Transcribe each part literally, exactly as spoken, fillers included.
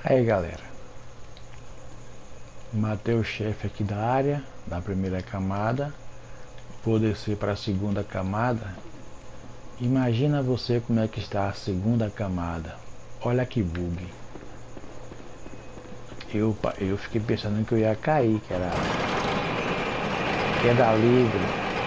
Aí galera, matei o chefe aqui da área, da primeira camada. Vou descer para a segunda camada. Imagina você como é que está a segunda camada. Olha que bug. Eu, eu fiquei pensando que eu ia cair, que era queda livre.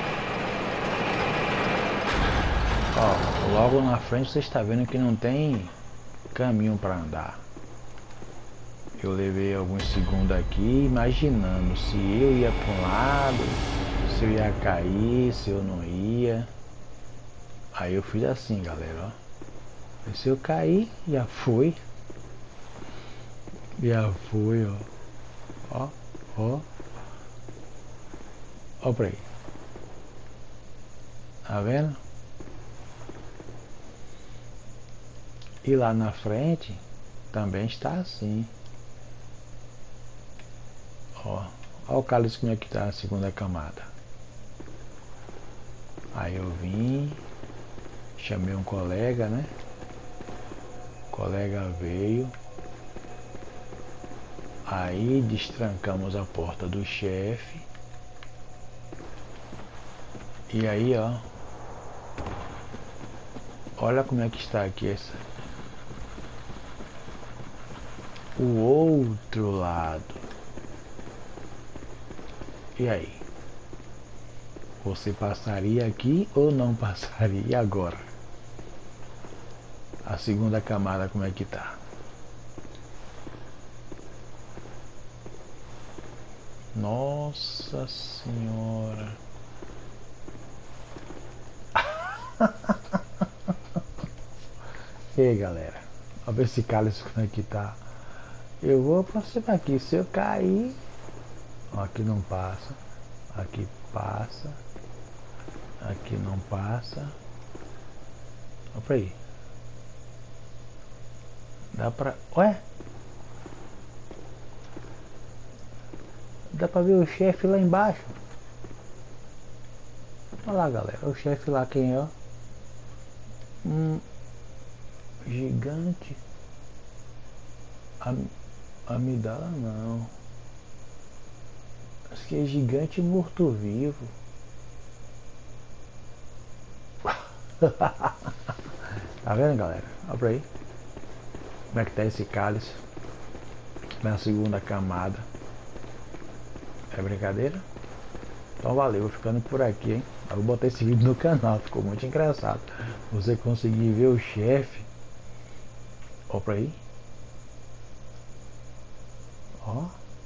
Ó, logo na frente você está vendo que não tem caminho para andar. Eu levei alguns segundos aqui imaginando se eu ia para um lado, se eu ia cair, se eu não ia. Aí eu fiz assim, galera, ó. Se eu cair, já foi. Já foi, ó. Ó, ó. Ó pra aí. Tá vendo? E lá na frente também está assim. Ó. Ó o cálice como é que tá a segunda camada. Aí eu vim, chamei um colega, né? O colega veio. Aí destrancamos a porta do chefe. E aí, ó. Olha como é que está aqui essa. O outro lado. E aí? Você passaria aqui ou não passaria? E agora? A segunda camada como é que tá? Nossa senhora. E aí galera, vamos ver esse cálice como é que tá. Eu vou aproximar aqui, se eu cair, ó, aqui não passa, aqui passa, aqui não passa. Olha pra aí. Dá pra... Ué? Dá pra ver o chefe lá embaixo. Olha lá galera, o chefe lá quem é, ó. Hum, gigante. Am amidala não. Acho que é gigante morto-vivo. Tá vendo galera? Olha pra aí. Como é que tá esse cálice? Na segunda camada. É brincadeira? Então valeu, vou ficando por aqui, hein? Eu vou botar esse vídeo no canal, ficou muito engraçado. Você conseguir ver o chefe. Ó pra aí. Ó.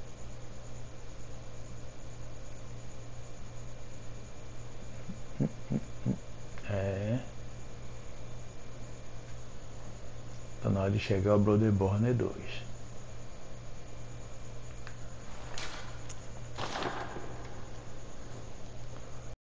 É. Tá na hora de chegar o Bloodborne dois.